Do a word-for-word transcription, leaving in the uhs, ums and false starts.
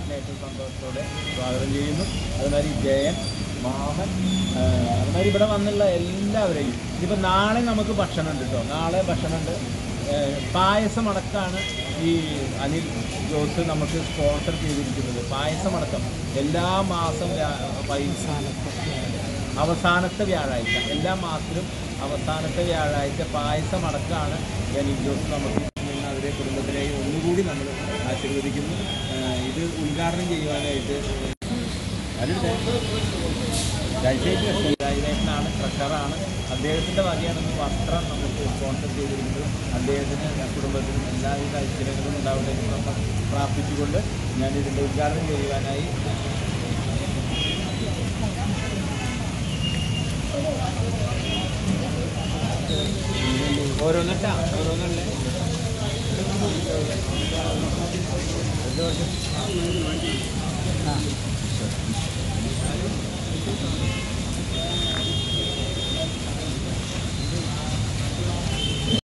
ജയേട്ടനെ ഏറ്റവും സന്തോഷത്തോടെ സ്വാഗതം ചെയ്യുന്നു. അതുമാതിരി ജയൻ, മാമൻ, അതുമാതിരി ഇവിടെ വന്നുള്ള എല്ലാവരെയും. ഇതിപ്പോൾ നാളെ നമുക്ക് ഭക്ഷണമുണ്ട് കേട്ടോ, നാളെ ഭക്ഷണമുണ്ട്. പായസമടക്കമാണ് ഈ അനിൽ ജോസ് നമുക്ക് സ്പോൺസർ ചെയ്തിരിക്കുന്നത്. പായസമടക്കം എല്ലാ മാസം അവസാനത്തെ വ്യാഴാഴ്ച, എല്ലാ മാസത്തിലും അവസാനത്തെ വ്യാഴാഴ്ച പായസമടക്കമാണ് അനിൽ ജോസ് നമുക്ക് അവരെ കുടുംബത്തിനെയും ഒന്നുകൂടി നമ്മൾ ആശീർവദിക്കുന്നു. ഇത് ഉദ്ഘാടനം ചെയ്യുവാനായിട്ട് രാജേഷനാണ്, ട്രഷറാണ്. അദ്ദേഹത്തിൻ്റെ വകയാണ് വസ്ത്രം നമുക്ക് സ്പോൺസർ ചെയ്തിരിക്കുന്നത്. അദ്ദേഹത്തിന് കുടുംബത്തിനും എല്ലാവിധ ഐശ്വര്യങ്ങളും ഉണ്ടാവട്ടെ എന്ന് നമ്മൾ പ്രാർത്ഥിച്ചുകൊണ്ട് ഞാനിതിൻ്റെ ഉദ്ഘാടനം ചെയ്യുവാനായി ഓരോന്നിട്ടാ ഓരോന്നല്ലേ ആ